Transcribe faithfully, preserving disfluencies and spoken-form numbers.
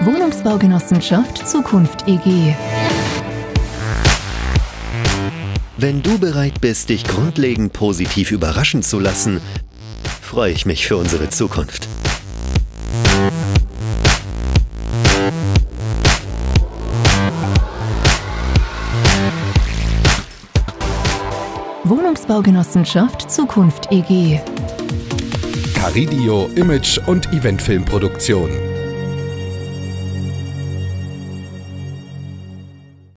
Wohnungsbaugenossenschaft Zukunft E G. Wenn du bereit bist, dich grundlegend positiv überraschen zu lassen, freue ich mich für unsere Zukunft. Wohnungsbaugenossenschaft Zukunft E G. Caridio Image- und Eventfilmproduktion.